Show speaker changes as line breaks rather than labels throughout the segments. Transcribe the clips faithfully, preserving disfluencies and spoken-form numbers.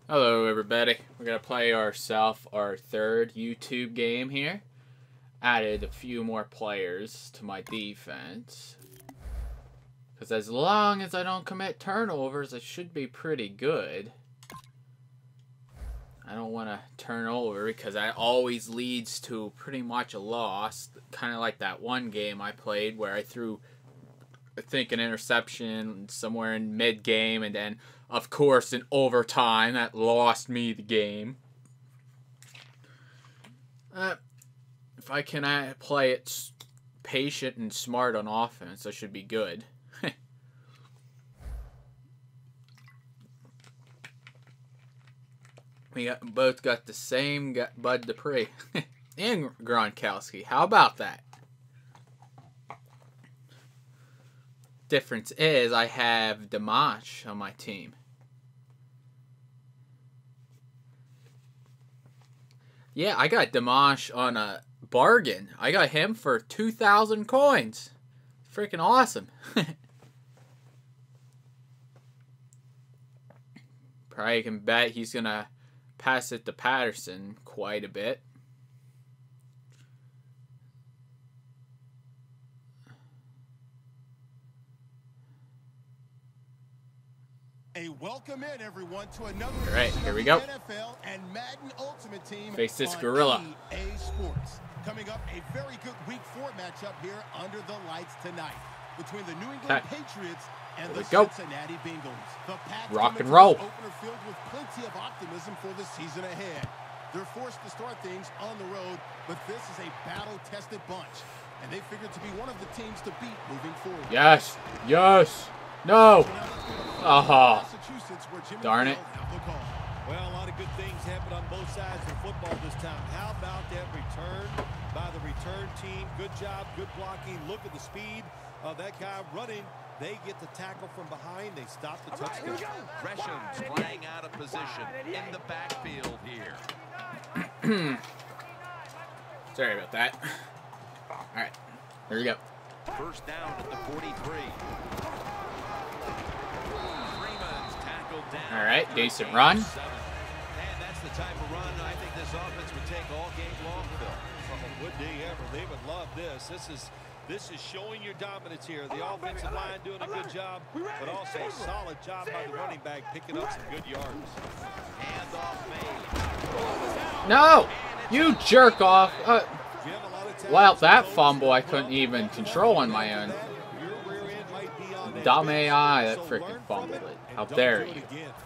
Hello everybody, we're going to play ourselves our third YouTube game here. Added a few more players to my defense. Because as long as I don't commit turnovers, I should be pretty good. I don't want to turn over because that always leads to pretty much a loss. Kind of like that one game I played where I threw, I think, an interception somewhere in mid-game, and then, of course, in overtime, that lost me the game. Uh, if I can uh, play it patient and smart on offense, I should be good. We got, both got the same got Bud Dupree and Gronkowski. How about that? Difference is I have Dimash on my team. Yeah, I got Dimash on a bargain. I got him for two thousand coins. Freaking awesome. Probably can bet he's going to pass it to Patterson quite a bit.
A welcome in, everyone, to another
All right, here we go.
N F L and Madden Ultimate Team.
Face this
on
gorilla.
E A Sports. Coming up, a very good Week Four matchup here under the lights tonight between the New England
Okay.
Patriots and
Here
the
we go.
Cincinnati Bengals. The Pats
Rock
come
and
into
roll.
this opener filled with plenty of optimism for the season ahead. They're forced to start things on the road, but this is a battle-tested bunch, and they figure to be one of the teams to beat moving forward.
Yes. Yes. No. Aha. Darn it.
Well, a lot of good things happen on both sides of football this time. How about that return by the return team? Good job, good blocking. Look at the speed of that guy running. They get the tackle from behind. They stop the touchdown.
Gresham's flying out of position in the backfield here.
Sorry about that. All right. Here we go.
First down at the forty-three. Freeman's tackled down.
All right. Decent run.
And that's the type of run I think this offense would take all game long, Phil. Oh, would they ever? They would love this. This is this is showing your dominance here. The offensive line doing a good job, but also a solid job by the running back picking up some good yards.
Handoff made.
No. You jerk off. Uh, well, that fumble I couldn't even control on my own. Dumb A I that freaking fumbled it. How dare you?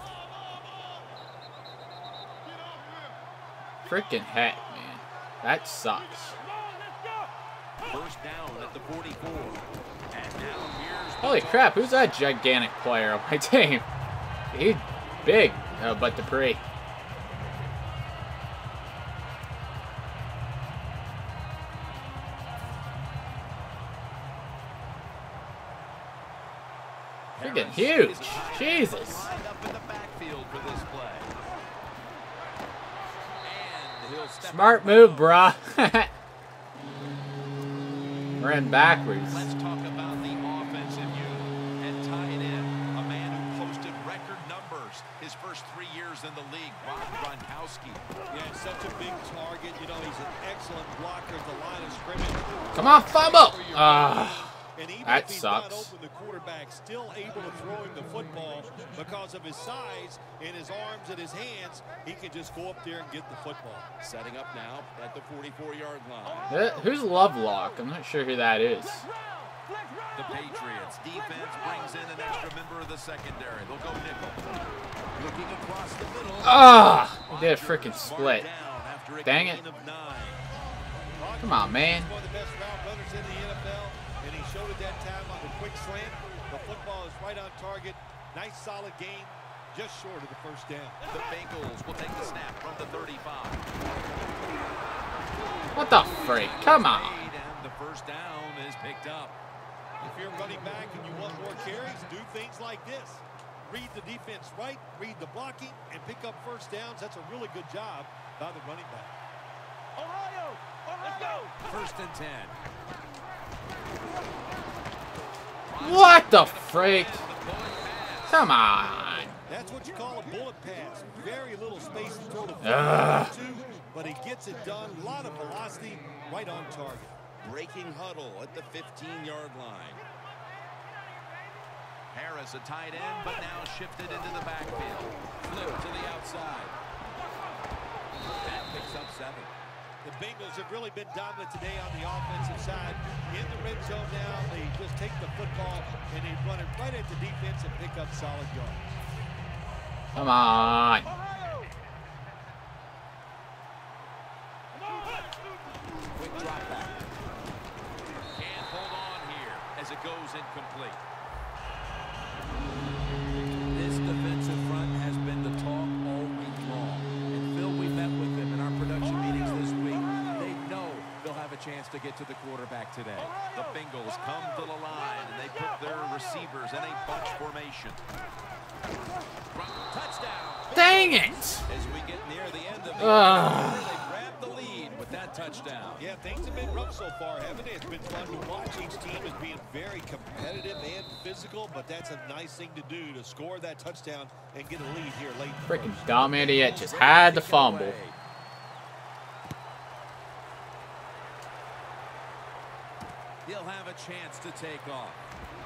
Freaking heck, man. That sucks.
First down at the forty-four. And now here's
Holy crap, who's that gigantic player on my team? He's big, uh, but Dupree. Freaking huge. Jesus.
lined up in the backfield for this play. And he'll step
Smart move, brah. Ran backwards.
Let's talk about the offensive unit and tie it in. A man who posted record numbers his first three years in the league, Rob Gronkowski.
Yeah, such a big target. You know, he's an excellent blocker at the line of scrimmage.
Come on, fumble. Ah.
And even
That
if he's
sucks.
not open, the quarterback still able to throw him the football because of his size and his arms and his hands. He can just go up there and get the football.
Setting up now at the forty-four yard line.
Uh, Who's Lovelock? I'm not sure who that is.
The Patriots defense brings in an extra member of the secondary. They'll go nickel. Looking across the middle.
Ah! He did a freaking split.
Down after a
Dang it.
gain of nine.
Come on, man.
One of the best route runners in the N F L, and he showed it that time on the quick slant. The football is right on target. Nice, solid game, just short of the first down.
The Bengals will take the snap from the thirty-five.
What the freak? Come on.
And the first down is picked up.
If you're running back and you want more carries, do things like this. Read the defense right, read the blocking, and pick up first downs. That's a really good job by the running back. Ohio! Let's go!
First and ten.
What the freak? Come on.
That's what you call a bullet pass. Very little space to throw the football to, but he gets it done. A lot of velocity, right on target.
Breaking huddle at the fifteen-yard line.
Harris, a tight end, but now shifted into the backfield. Flip to the outside. That picks up seven.
The Bengals have really been dominant today on the offensive side. In the red zone now, they just take the football and they run it right at the defense and pick up solid yards.
Come on.
Quick drop back. Can't hold on here as it goes incomplete. This defensive front has been the talk all week long. And Phil, we met with them in our production meetings this week. They know they'll have a chance to get to the quarterback today. The Bengals come to the line and they put their receivers in a bunch formation. Touchdown.
Dang it!
As we get near the end of the
uh.
they grab the lead with that touchdown.
Yeah, things have been rough so far, haven't they? It's been fun to watch. Each team is being very competitive and physical, but that's a nice thing to do, to score that touchdown and get a lead here late.
Freaking dumb idiot just had the fumble.
He'll have a chance to take off.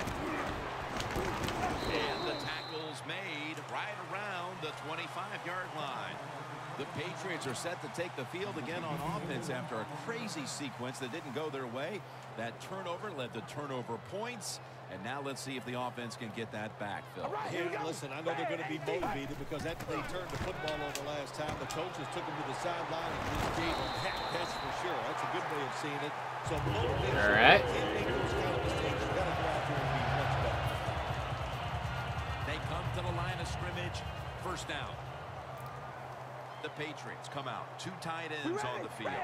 And the tackle's made right around the twenty-five-yard line. The Patriots are set to take the field again on offense after a crazy sequence that didn't go their way. That turnover led to turnover points. And now let's see if the offense can get that back, Phil.
Right, here, listen, I know they're going to be motivated because after they turned the football over last time, the coaches took them to the sideline and just gave them heck, that's for sure. That's a good way of seeing it. So motivation.
All right.
Can't make those kind of mistakes. You got to go out there and be much better.
They come to the line of scrimmage. First down. The Patriots come out. Two tight ends on the field.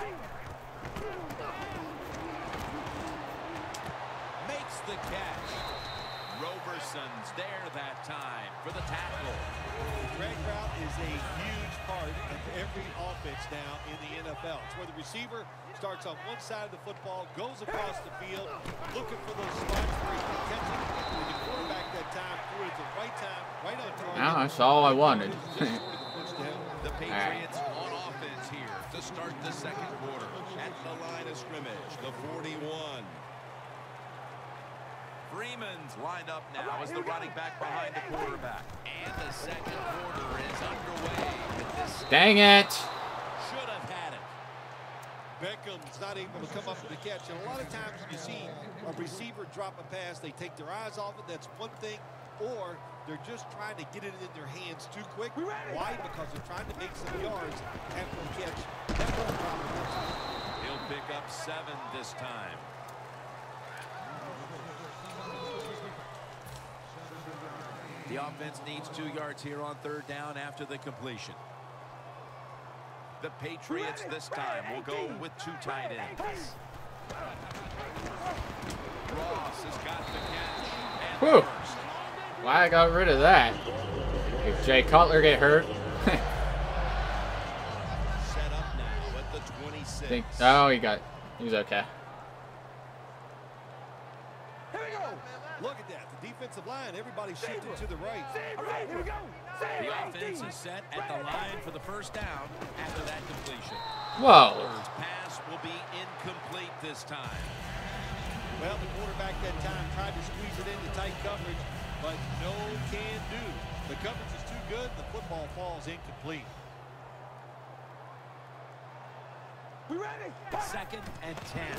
Makes the catch. Roberson's there that time for the tackle.
The drag route is a huge part of every offense now in the N F L. It's where the receiver starts on one side of the football, goes across the field, looking for those spots where he can catch it. And the quarterback that time threw it at the right time, right on target.
Now that's all I wanted.
The Patriots on offense here to start the second quarter.
At the line of scrimmage, the forty-one.
Freeman's lined up now as the running back behind the quarterback. And the second quarter is underway. With this
Dang it!
should have had it.
Beckham's not able to come up with the catch. And a lot of times when you see a receiver drop a pass, they take their eyes off it. That's one thing. Or they're just trying to get it in their hands too quick. Why? Because they're trying to make some yards after the catch. That's what the problem is.
He'll pick up seven this time. The offense needs two yards here on third down after the completion. The Patriots this time will go with two tight ends. Ross has got the catch. And
Whew.
first.
Why I got rid of that? Did Jay Cutler get hurt?
Set up now at the twenty-six.
Think, oh, he got. He's okay.
Here we go. Look at that. The defensive line, everybody shifted to the right.
All right, here we go.
The offense is set at the line for the first down after that completion.
Whoa.
Cutler's pass will be incomplete this time.
Well, the quarterback that time tried to squeeze it into tight coverage, but no can do. The coverage is too good. The football falls incomplete.
We ready?
Second and ten.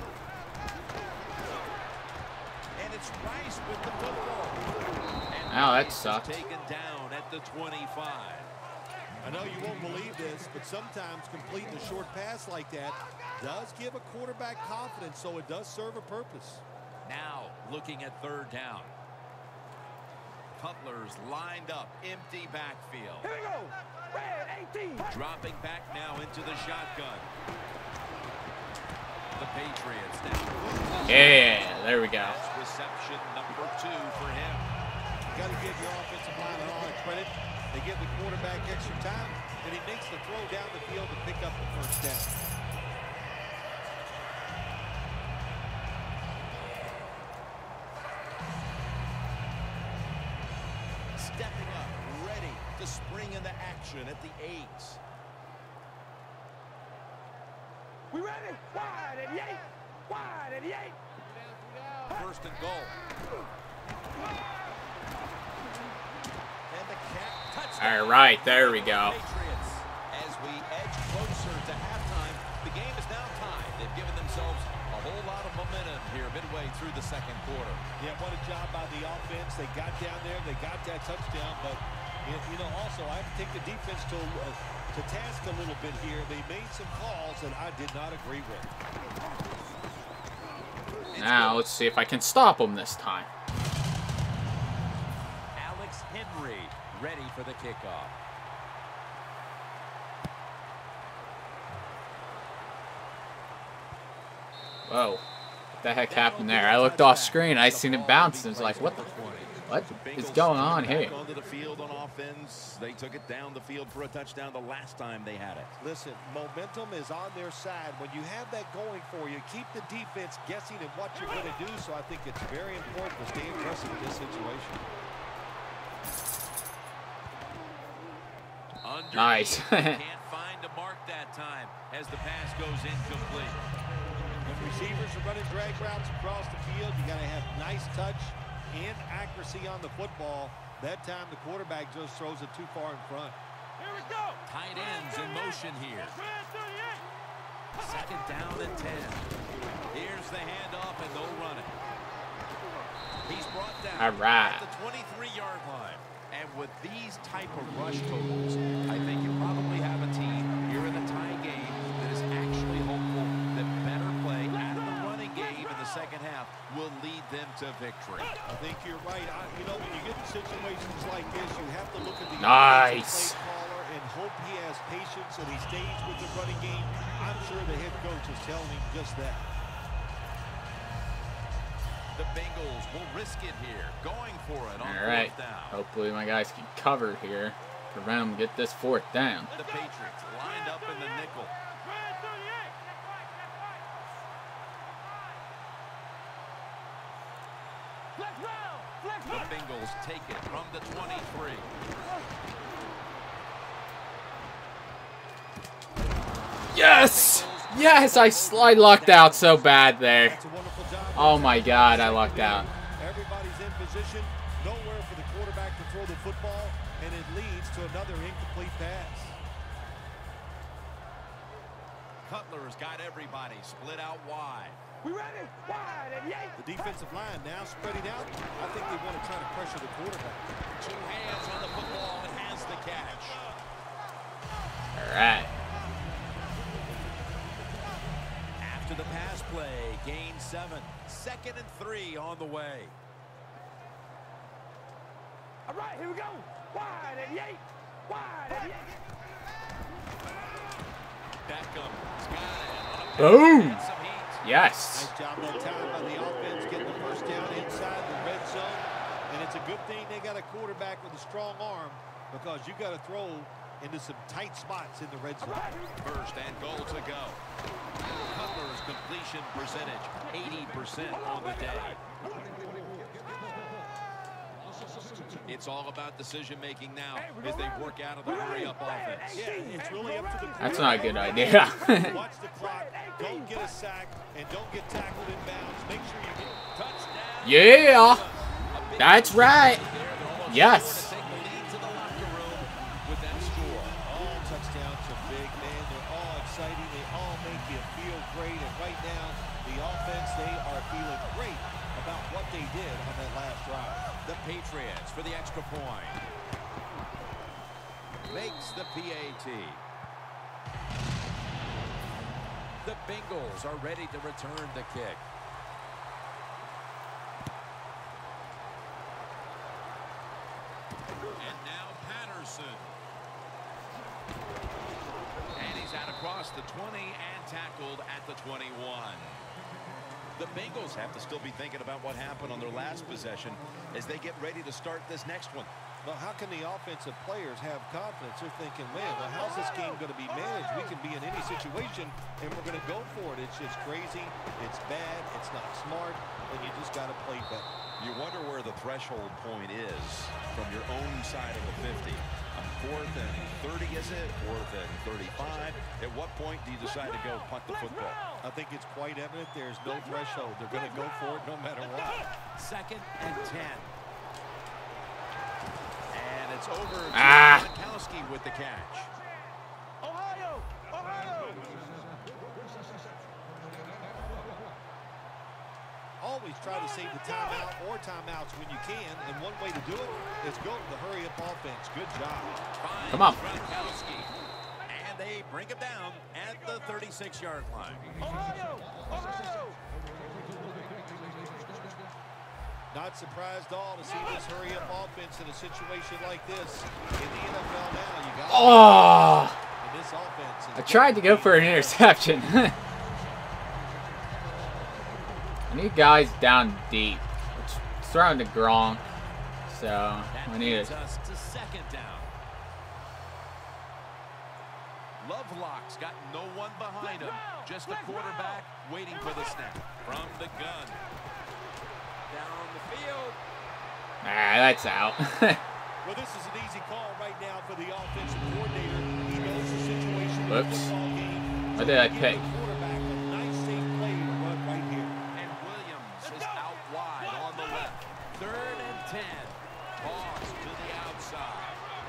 And it's Rice with the football. And
Ow, that
Rice is
sucked.
taken down at the twenty-five.
I know you won't believe this, but sometimes completing a short pass like that does give a quarterback confidence, so it does serve a purpose.
Now looking at third down. Cutler's lined up, empty backfield.
Here we go. Red eighteen.
Dropping back now into the shotgun. The Patriots now.
Yeah, there we go.
That's reception number two for him.
You got to give your offensive line a lot of credit. They give the quarterback extra time, and he makes the throw down the field to pick up the first down.
Stepping up, ready
to spring into action at the eight.
We ready? Wide at the eight. Wide at the eight.
First and goal. And the cat touchdown.
All right, there we go.
Patriots, as we edge closer to halftime, the game is now tied. They've given themselves a whole lot of momentum here midway through the second quarter.
Yeah, what a job by the offense. They got down there, they got that touchdown, but you know, also I have to take the defense to uh, to task a little bit here. They made some calls that I did not agree with.
Now let's see if I can stop them this time.
Alex Henry ready for the kickoff.
Whoa. What the heck happened there? I looked off screen. I seen it bounce and was like, what the what is going on here?
Onto the field on offense. They took it down the field for a touchdown the last time they had it.
Listen, momentum is on their side. When you have that going for you, keep the defense guessing at what you're going to do. So I think it's very important to stay aggressive in this situation.
Underneath,
Nice.
can't find a mark that time as the pass goes incomplete.
When receivers are running drag routes across the field, you got to have nice touch and accuracy on the football. That time the quarterback just throws it too far in front.
Here we go.
Tight ends in motion here. Second down and ten. Here's the handoff and they'll run it. He's brought down
All right.
at the twenty-three yard line. And with these type of rush totals, I think you probably have a team here in the tie game that is actually hopeful that better play out of the running game in the second half will lead them to victory.
I think you're right. I, you know, when you get in situations like this, you have to look at the
Nice.
offensive play caller and hope he has patience and he stays with the running game. I'm sure the head coach is telling him just that.
The Bengals will risk it here, going for it on
All right.
fourth down.
Hopefully my guys can cover here. Prevent them get this fourth down.
The Patriots lined up in the nickel. The Bengals take it from the twenty-three.
Yes! Yes! I slide lucked out so bad there.
That's a wonderful job.
Oh my God, I lucked out.
Everybody's in position. Nowhere for the quarterback to throw the football, and it leads to another incomplete pass.
Cutler's got everybody split out wide.
We ready? Wide at the eight.
The defensive line now spreading out. I think they want to try to pressure the quarterback.
Two hands on the football and has the catch.
All right.
After the pass play, gain seven. Second and three on the way.
All right, here we go. Wide at the eight. Wide at the eight.
Beckham's got it.
Boom!
And some heat.
Yes.
Nice job that time by the offense getting the first down inside the red zone. And it's a good thing they got a quarterback with a strong arm because you got to throw into some tight spots in the red zone.
First and goal to go. Cutler's completion percentage, eighty percent on the day. It's all about decision making now as they work out of the hurry-up offense.
Yeah, it's really up to the
That's not a good idea.
Watch the clock. Don't get a sack and don't get tackled in bounds. Make sure you get
Touchdown.
Yeah. That's right. Yes.
Take the lead to the locker room with that score.
all touchdowns are big, man. They're all exciting. They all make you feel great. And right now, the offense, they are feeling great about what they did on that last drive.
The Patriots for the extra point. Makes the P A T. The Bengals are ready to return the kick. And now Patterson. And he's out across the twenty and tackled at the twenty-one. The Bengals have to still be thinking about what happened on their last possession as they get ready to start this next one.
Well, how can the offensive players have confidence? They're thinking, man, well, how's this game going to be managed? We can be in any situation, and we're going to go for it. It's just crazy. It's bad. It's not smart. And you just got to play better.
You wonder where the threshold point is from your own side of the fifty. I'm Fourth and thirty, is it? Fourth and thirty-five. At what point do you decide to go punt the football?
I think it's quite evident there's no threshold. They're going to go for it no matter what.
Second and ten. And it's over to
Ah.
Gronkowski with the catch.
Ohio! Ohio!
Always try to save the timeout or timeouts when you can, and one way to do it is go to the hurry-up offense. Good job.
Come on.
Gronkowski. And they bring him down at the thirty-six yard line.
Ohio! Ohio!
Not surprised at all to see this hurry-up offense in a situation like this. In the N F L now, you got
Oh!
and this offense is
I tried to go for an interception. I need guys down deep. It's throwing to Gronk, so
That
I need
leads
it.
us to second down. Lovelock's got no one behind him. Just a quarterback waiting for the snap. From the gun. Down the field.
Ah, that's out.
Well, this is an easy call right now for the offensive coordinator. He knows the situation in the
Whoops.
football game.
What did I
Give
pick?
the quarterback a nice, safe play to run right here.
And Williams is out wide on the left. Third and ten. Toss to the outside.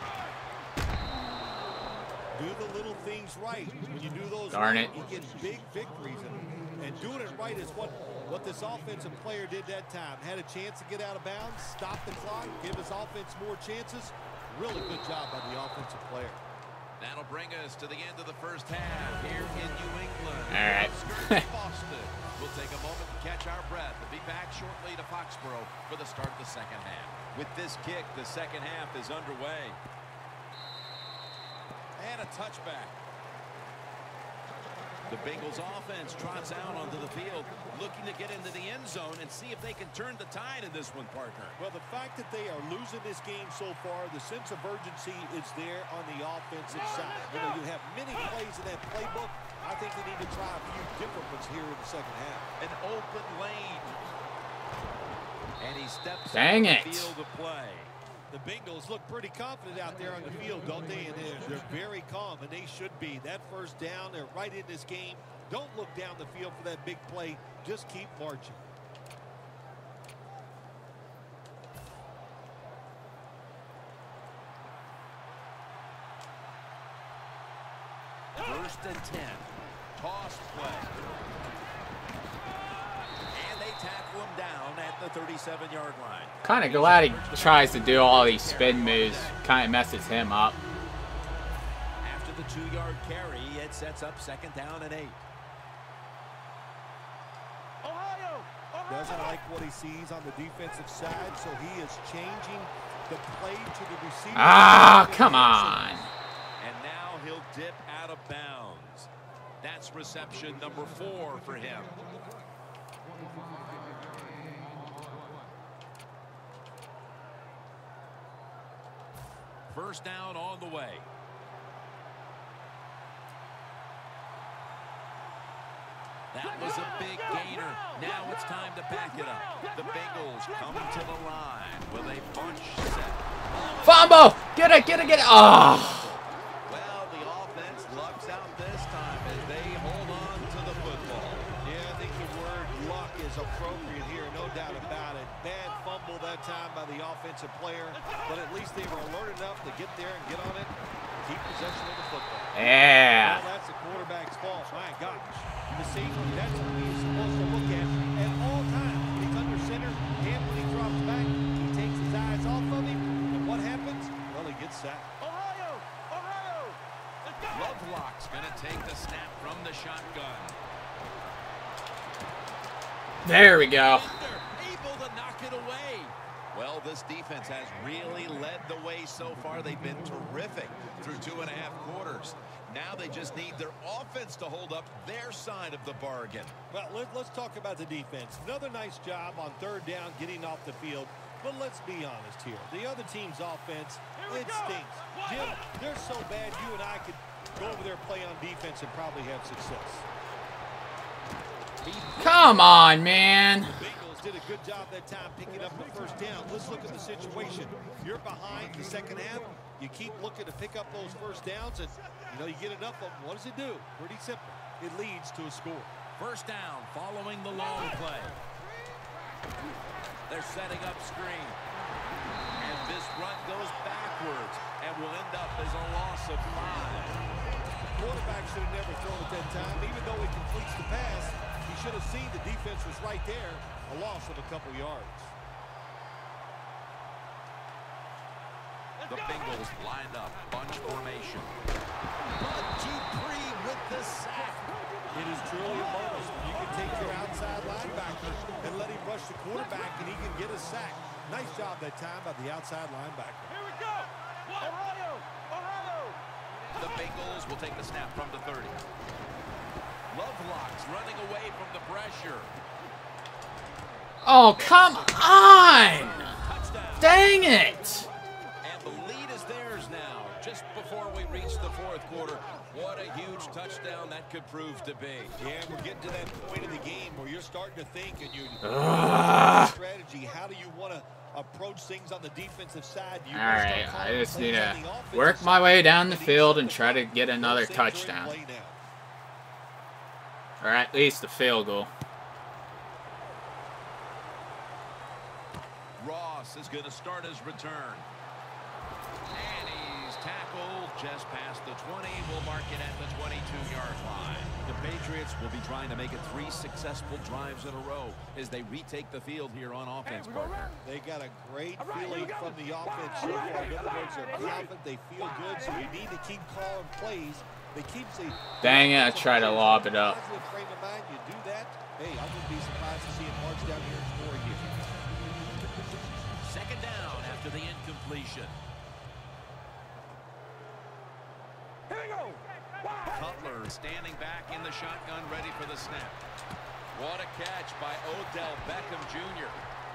Do the little things right. When you do those
Darn
right,
it.
you get big victories. And, and doing it right is what, what this offensive player did that time. Had a chance to get out of bounds, stop the clock, give his offense more chances. Really good job by the offensive player.
That'll bring us to the end of the first half here in New England.
All right.
Boston. We'll take a moment to catch our breath and be back shortly to Foxborough for the start of the second half. With this kick, the second half is underway. And a touchback. The Bengals offense trots out onto the field, looking to get into the end zone and see if they can turn the tide in this one, partner.
Well, the fact that they are losing this game so far, the sense of urgency is there on the offensive side. You know, you have many plays in that playbook. I think they need to try a few different ones here in the second half.
An open lane. And he steps
Dang
on
it.
the field of play.
The Bengals look pretty confident out there on the field, don't they? And they're, they're very calm, and they should be. That first down, they're right in this game. Don't look down the field for that big play. Just keep marching.
First and ten. Toss play. And they tackle him down at the thirty-seven yard line.
Kind of glad he tries to do all these spin moves. Kind of messes him up.
After the two yard carry, it sets up second down and eight.
Ohio! Ohio!
Doesn't like what he sees on the defensive side, so he is changing the play to the receiver.
Ah, come on.
And now he'll dip out of bounds. That's reception number four for him. First down on the way. That was a big gainer. Now it's time to back it up. The Bengals come to the line with a bunch set.
Fumble! Get it, get it, get it. Oh.
Well, the offense lucks out this time as they hold on to the football.
Yeah, I think the word luck is appropriate here, no doubt about it. Bad fumble that time by the offensive player, but at least they were alert enough to get there and get on it, keep possession of the football.
Yeah.
Well, that's the quarterback's fault. My gosh. The safety, that's what he's supposed to look at at all times. He's under center, and when he drops back, he takes his eyes off of him, and what happens? Well, he gets sacked.
Ohio! Ohio! Let's go!
Lovelock's going to take the snap from the shotgun.
There we go.
They're able to knock it away. Well, this defense has really led the way so far. They've been terrific through two and a half quarters. Now they just need their offense to hold up their side of the bargain.
Well, let, let's talk about the defense. Another nice job on third down getting off the field. But let's be honest here. The other team's offense, it stinks. Jim, they're so bad you and I could go over there, play on defense, and probably have success.
Come on, man.
The Bengals did a good job that time picking up the first down. Let's look at the situation. You're behind the second half. You keep looking to pick up those first downs, and you know you get enough of them. What does it do? Pretty simple. It leads to a score.
First down following the long play. They're setting up screen. And this run goes backwards and will end up as a loss of five.
The quarterback should have never thrown it that time. Even though he completes the pass, he should have seen the defense was right there. A loss of a couple yards.
The Bengals lined up, bunch formation. But Dupree with the sack.
It is truly a bonus when you can take your outside linebacker and let him rush the quarterback and he can get a sack. Nice job that time by the outside linebacker.
Here we go. Ohio, Ohio.
The Bengals will take the snap from the thirty. Lovelock's running away from the pressure.
Oh, come on!
Touchdown.
Dang it!
And the lead is theirs now, just before we reach the fourth quarter. What a huge touchdown that could prove to be.
Yeah, we're getting to that point of the game where you're starting to think and you
Ugh.
strategy. How do you want to approach things on the defensive side? Do you
All
wanna start
right, I
calling
just
plays
need
on
to
the offensive
work my
side?
way down the
But
field
each
and try to get another
same during
touchdown.
play now.
Or at least a field goal.
Ross is going to start his return. And he's tackled just past the twenty. We'll mark it at the twenty-two yard line. The Patriots will be trying to make it three successful drives in a row as they retake the field here on offense, partner.
They got a great feeling from the offense so far. In other words, they're confident, they feel good, so you need to keep calling plays. They keep saying,
Dang it, I tried to lob it up.
positive frame of mind, you do that, hey, I wouldn't be surprised to see it march down here and score again.
Second down after the incompletion.
Here we go.
Cutler standing back in the shotgun, ready for the snap. What a catch by Odell Beckham Junior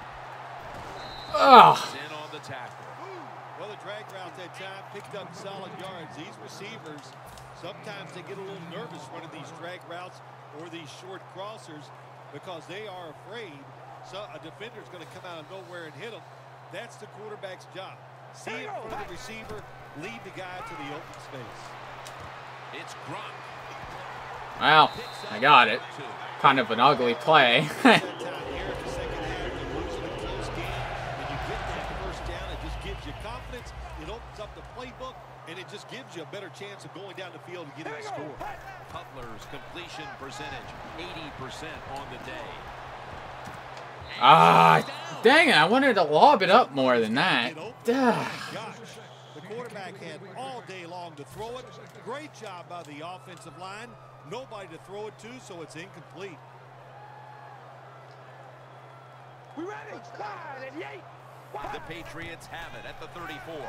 Ugh.
In on the tackle.
Well, the drag route that time picked up solid yards. These receivers, sometimes they get a little nervous running these drag routes or these short crossers because they are afraid so a defender's going to come out of nowhere and hit them. That's the quarterback's job. See it from the receiver, lead the guy to the open space.
It's Gronk.
Well, I got it. Kind of an ugly play.
That time here in the second half, they're losing a close game. When you get that first down, it just gives you confidence. It opens up the playbook, and it just gives you a better chance of going down the field and getting a score.
Cutler's completion percentage, eighty percent on the day.
Ah, dang it. I wanted to lob it up more than that. Duh.
Gosh, the quarterback had all day long to throw it. Great job by the offensive line. Nobody to throw it to, so it's incomplete.
We ready? Wide and yay.
The Patriots have it at the thirty-four.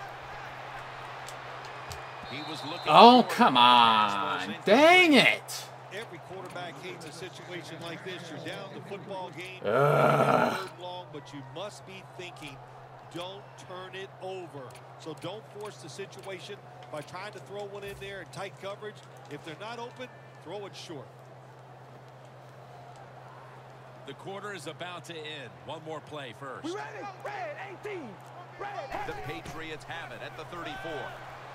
He was looking.
Oh, come on. Dang it.
Every quarterback hates a situation like this. You're down the football game,
Ugh.
third long, but you must be thinking, don't turn it over. So don't force the situation by trying to throw one in there in tight coverage. If they're not open, throw it short.
The quarter is about to end. One more play first.
We ready? Red eighteen. Red.
The Patriots have it at the thirty-four.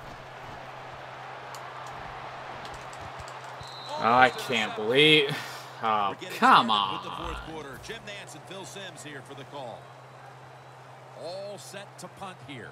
Oh, I can't believe. Oh,
We're getting
come
started with the
on.
fourth quarter. Jim Nance and Phil Simms here for the call. All set to punt here.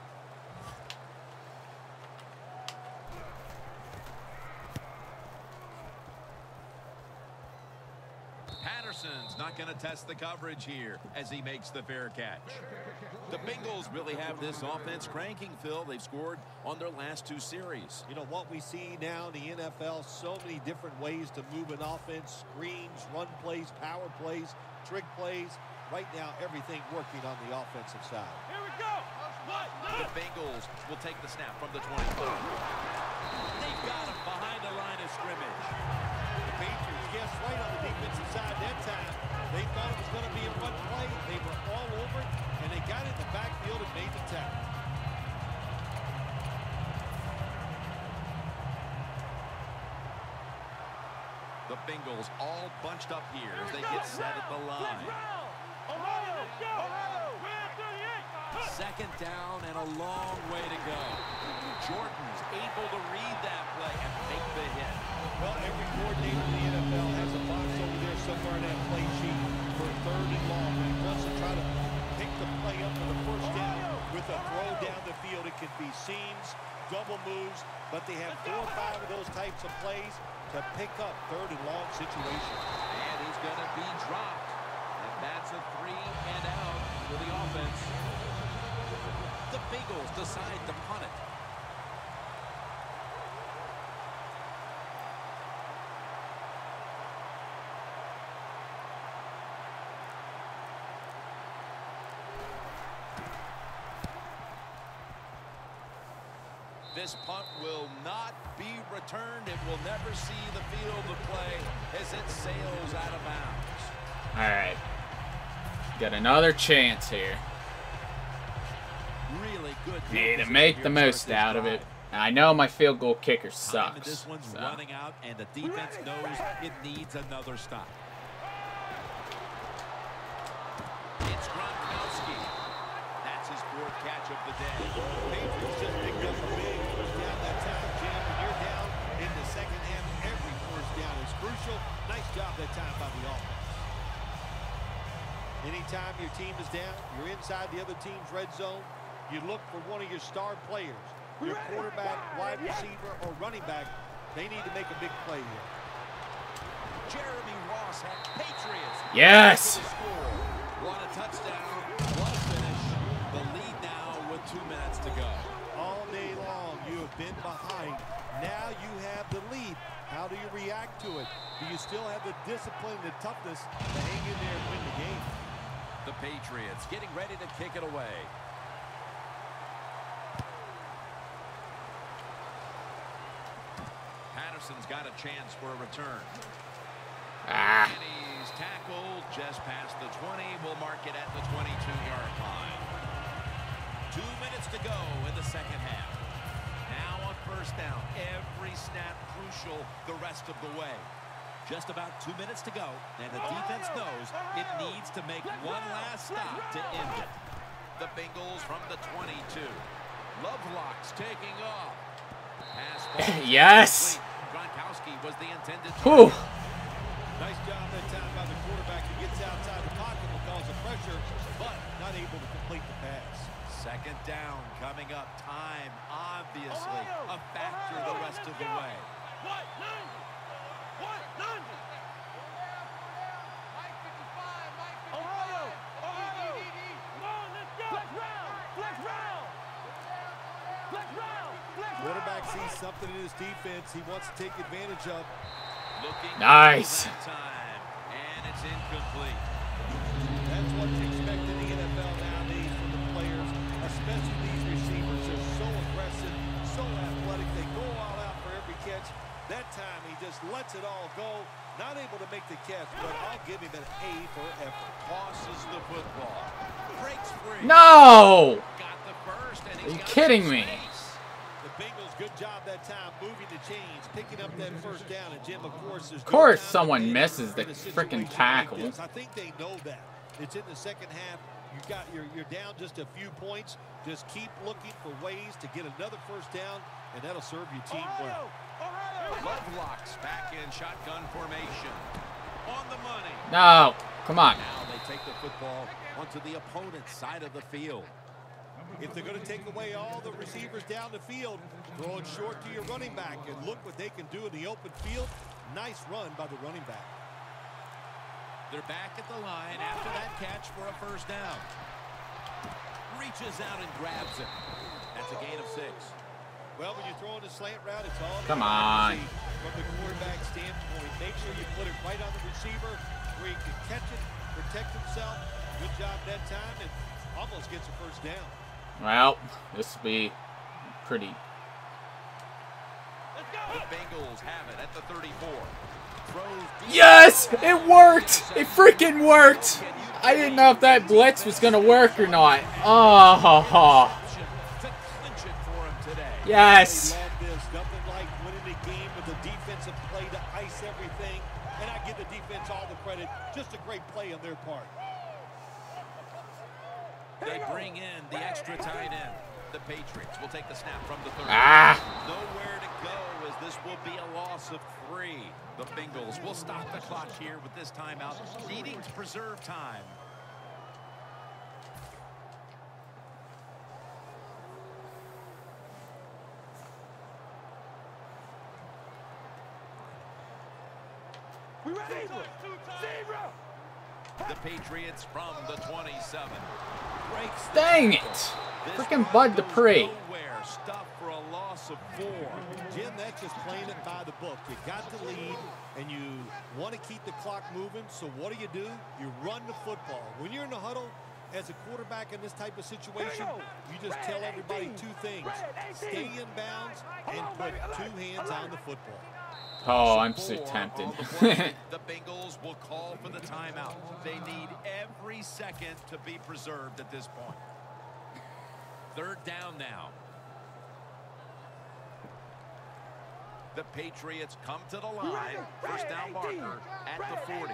Patterson's not going to test the coverage here as he makes the fair catch. The Bengals really have this offense cranking, Phil. They've scored on their last two series.
You know what we see now in the N F L, so many different ways to move an offense, screens, run plays, power plays, trick plays. Right now, everything working on the offensive side.
Here we go.
The Bengals will take the snap from the twenty-five. They've got him behind the line of scrimmage.
The Patriots guessed right on the defensive side that time. They thought it was going to be a run play. They were all over it, and they got in the backfield and made the tackle.
The Bengals all bunched up here as they get set at the line.
Ohio, Ohio.
Second down and a long way to go. Jordan's able to read that play and make the hit.
Well, every coordinator in the N F L has a box over there somewhere in that play sheet for third and long. When he wants to try to pick the play up for the first down with a throw down the field, it can be seams, double moves, but they have four or five of those types of plays to pick up third and long situations.
And he's going to be dropped. And that's a three and out for the offense. The Bengals decide to punt it. This punt will not be returned. It will never see the field of play as it sails out of bounds.
All right. Got another chance here.
Really good.
Need to make the most out of it. I know my field goal kicker sucks.
This one's
so.
running out, and the defense knows it needs another stop. It's Gronkowski. That's his fourth catch of the day.
Patriots just picked up a big first down that time, Jim. When you're down in the second half, every first down is crucial. Nice job that time by the offense. Anytime your team is down, you're inside the other team's red zone, you look for one of your star players, your quarterback, wide receiver, or running back. They need to make a big play here.
Jeremy Ross at Patriots.
Yes.
What a touchdown. What a finish. The lead now with two minutes to go.
All day long, you have been behind. Now you have the lead. How do you react to it? Do you still have the discipline and the toughness to hang in there and win the game?
The Patriots getting ready to kick it away. Patterson's got a chance for a return.
Ah.
And he's tackled just past the twenty. We'll mark it at the twenty-two yard line. Two minutes to go in the second half. Now on first down. Every snap crucial the rest of the way. Just about two minutes to go, and the defense knows it needs to make one last stop to end it. The Bengals from the twenty-two. Lovelock's taking off. Pass ball.
Yes.
Gronkowski was the intended
Whew.
target.
Nice job that time by the quarterback. He gets outside the pocket because of pressure, but not able to complete the pass.
Second down coming up. Time, obviously, a factor the rest of the way.
What? None. What? None. Ohio. Ohio. Come on, let's go. Flex round. Flex round. Flex round. Flex round.
Quarterback sees something in his defense he wants to take advantage of.
Looking
Nice.
that time, and it's incomplete.
That's what's expected in the N F L nowadays from the players, especially these receivers. They're so aggressive, so athletic. They go all out for every catch. That time he just lets it all go. Not able to make the catch, but I'll give him an A for effort.
Tosses the football. Breaks free.
No.
Got the first, and
Are
he's
you
got
kidding
some
me?
space.
The Bengals, good job that time, moving the chains, picking up that first down. And Jim, of course, there's
Of course
no time
someone
to
misses the
in a
frickin'
situation
tackle.
Like this. I think they know that. It's in the second half. You got you're you're down just a few points. Just keep looking for ways to get another first down, and that'll serve your team well.
Lovelock's back in shotgun formation. On the money.
No. Come on.
Now they take the football onto the opponent's side of the field.
If they're going to take away all the receivers down the field, throw it short to your running back, and look what they can do in the open field. Nice run by the running back.
They're back at the line after that catch for a first down. Reaches out and grabs it. That's a gain of six.
Well, when you're throwing a slant route, it's all
Come
about
on.
accuracy from the quarterback standpoint. Make sure you put it right on the receiver where he can catch it, protect himself. Good job that time, and almost gets a first down.
Well, this will be pretty.
The Bengals have it at the thirty-four. Throws deep.
Yes, it worked. It freaking worked. I didn't know if that blitz was gonna work or not. Oh, ha, ha.
To clinch it for him today.
Yes.
They love this. Nothing like winning the game with a defensive play to ice everything. And I give the defense all the credit. Just a great play on their part.
They bring in the extra tight end. The Patriots will take the snap from the thirty.
Ah!
Nowhere to go, as this will be a loss of three. The Bengals will stop the clock here with this timeout, needing to preserve time.
We ready? Zebra!
The Patriots from the twenty-seven. Breaks the
Dang
tackle.
it!
This
Freaking
drive
Bud
goes
Dupree.
nowhere. Stop for a loss of four.
Jim, that's just playing it by the book. You got the lead, and you want to keep the clock moving, so what do you do? You run the football. When you're in the huddle, as a quarterback in this type of situation, you just tell everybody two things. Stay in bounds and put two hands on the football.
Oh, I'm so
Four
tempted.
on the play. The Bengals will call for the timeout. They need every second to be preserved at this point. Third down now. The Patriots come to the line. First down marker at the forty.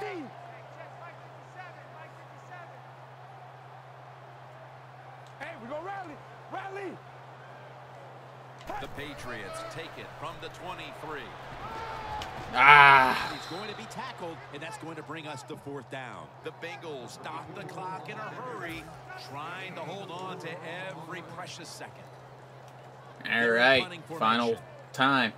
Hey, we gonna rally, rally.
The Patriots take it from the twenty-three.
Ah!
He's going to be tackled, and that's going to bring us to fourth down. The Bengals stop the clock in a hurry, trying to hold on to every precious second.
All right, final time.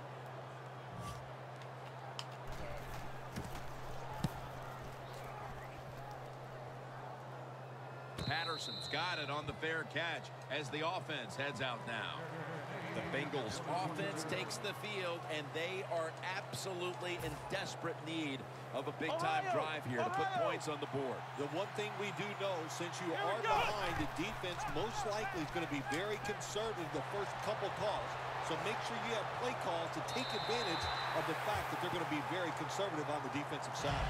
Patterson's got it on the fair catch as the offense heads out now. The Bengals offense takes the field, and they are absolutely in desperate need of a big-time drive here to put points on the board.
The one thing we do know, since you are behind, the defense most likely is going to be very conservative the first couple calls. So make sure you have play calls to take advantage of the fact that they're going to be very conservative on the defensive side.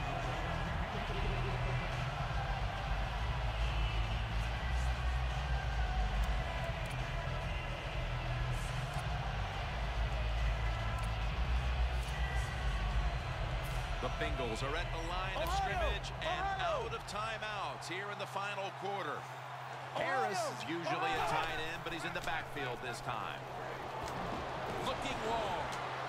The Bengals are at the line of scrimmage and out of timeouts here in the final quarter. Harris is usually a tight end, but he's in the backfield this time. Looking long.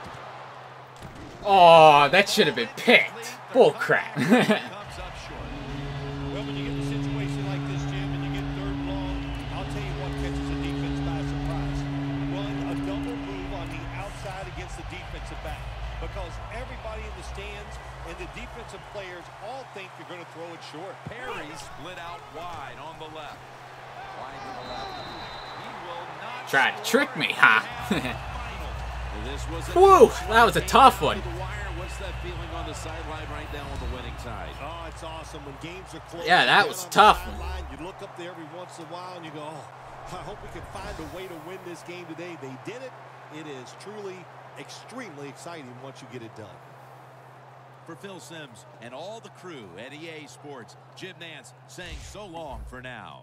Oh, that should have been picked. Bull crap.
Comes up short.
Well, when you get a situation like this, Jim, and you get third long, I'll tell you what catches the defense by surprise. Run a double move on the outside against the defensive back. Because everybody in the stands and the defensive players all think you're going to throw it short.
Perry split out wide on the left. Wide to the left. He will not
Tried to trick me, huh?
This was a
Whew, that was a tough one.
What's that feeling on the sideline right now on the winning side?
Oh, it's awesome when games are close.
Yeah, that
down
was
on the
tough.
sideline, you look up there every once in a while and you go, oh, I hope we can find a way to win this game today. They did it. It is truly extremely exciting once you get it done.
For Phil Simms and all the crew at E A Sports, Jim Nance saying so long for now.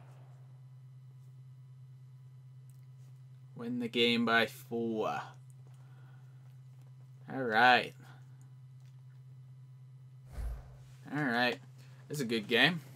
Win the game by four. All right. All right. This is a good game.